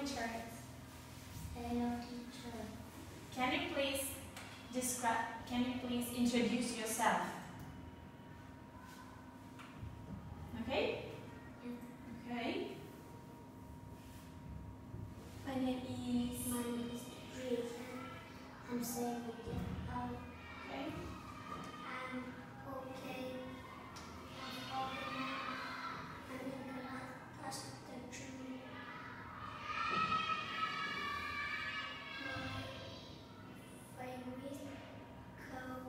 teacher. Hello, teacher. Can you please introduce yourself? Okay? Okay. My name is Jason. I'm 7 years old. Okay. I'm okay. I'm in class 3. My favorite color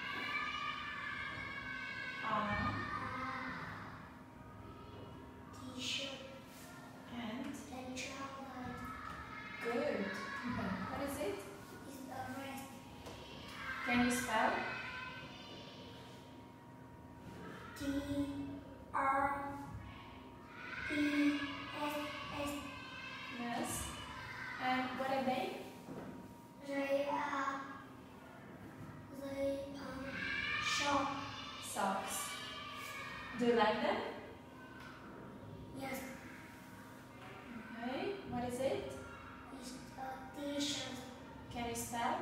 T-shirt And and trousers. good. What is it? Is a vest. Can you spell? T-R-E-S-S. Yes. And what are they? They are short. Socks. Do you like them? Yes, Okay. What is it? it's a T-shirt. Can you spell?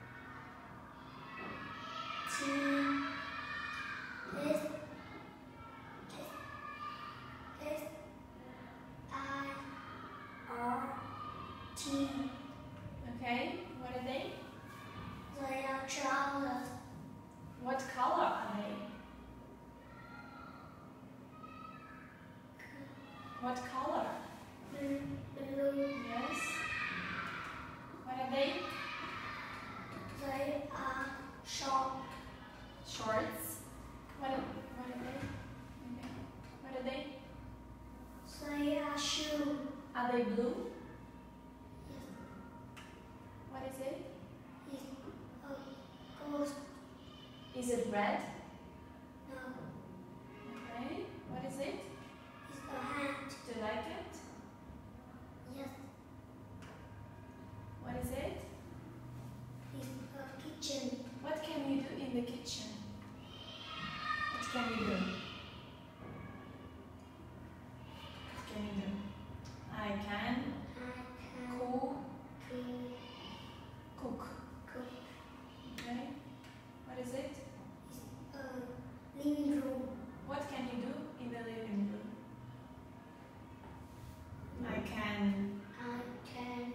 T-S-S-I-R-T. Okay. What are they? They are trousers. What color are they? What color? Blue. Yes. What are they? They are short. Shorts. What are they? Okay. What are they? They are shoes. Are they blue? Yes, What is it? it's a ghost. Is it red? No, Okay. What is it? it's a hat. Do you like it? Yes, What is it? it's a kitchen. What can you do in the kitchen? What can you do? What can you do? I can I can cook. cook. Okay. What is it? It's a living room. What can you do in the living room? I can I can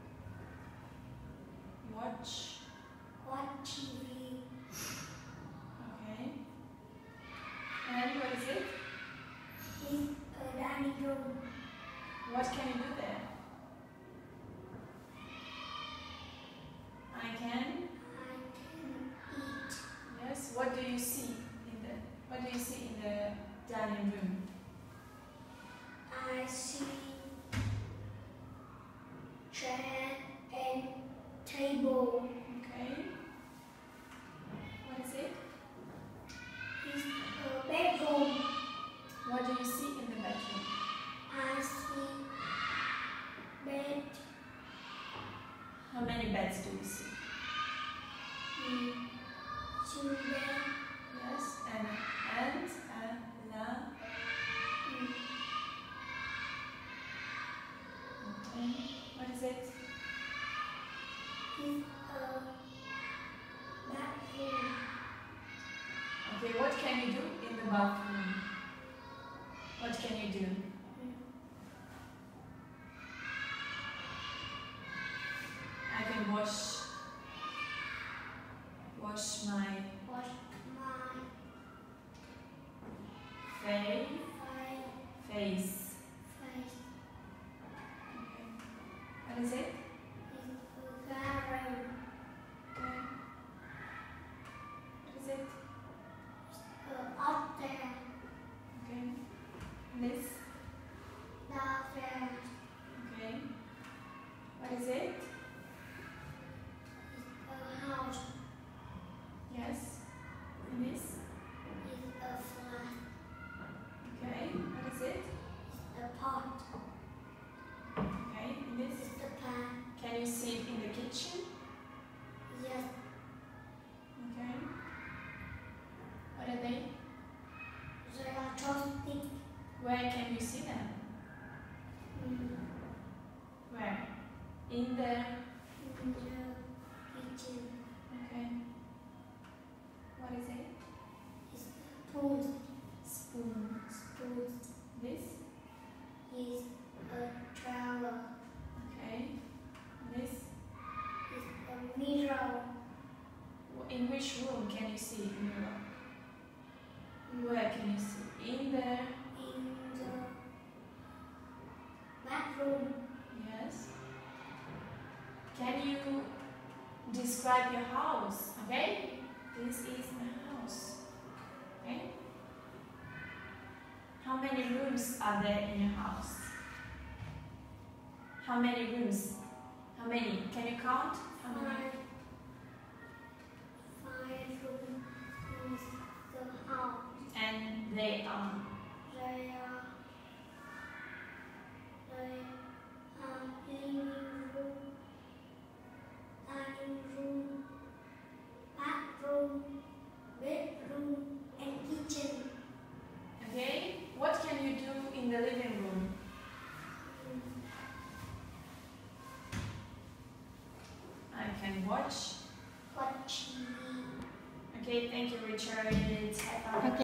watch. watch TV. Okay. And what is it? It's a dining room. What can you do there? I can. Eat. Yes. What do you see in the dining room? I see chair and table. Okay. What is it? It's a bedroom. What do you see in the bedroom? I see bed. How many beds do you see? 2 bed. Yes. And la. Okay. What is it? It's a bathroom. Okay. What can you do in the bathroom? What can you do? I can wash my Wash my face. face. Okay. What is it? It's a garden. Okay. What is it? Up there. Okay. This. Down there. Okay. What is it? A house. Yes. And this. It's a flat. Okay. What is it? It's a pot. Okay. And this. It's a pan. Can you see it in the kitchen? Yes, Okay. What are they? they are chopsticks. Where can you see them? Where? In the. in the kitchen. Okay. What is it? Is spoon. Spoon. Spoon This. is a trailer. Okay. This. Is a mirror. In which room can you see the mirror? Where can you see? In the. In the bathroom. Yes. Can you describe your house? Okay. This is my house. Okay. How many rooms are there in your house? How many rooms? How many? Can you count? How many? Five rooms in the house. And they are. They are living room, dining room, bathroom, bedroom, and kitchen. Okay. What can you do in the living room? I can watch. Watch TV. Okay. Thank you, Richard. Have fun. Okay.